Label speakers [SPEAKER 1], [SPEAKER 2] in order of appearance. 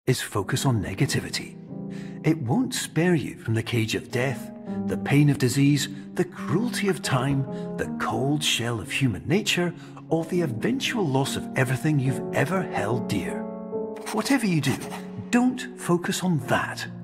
[SPEAKER 1] is focus on negativity. It won't spare you from the cage of death, the pain of disease, the cruelty of time, the cold shell of human nature, or the eventual loss of everything you've ever held dear. Whatever you do, don't focus on that.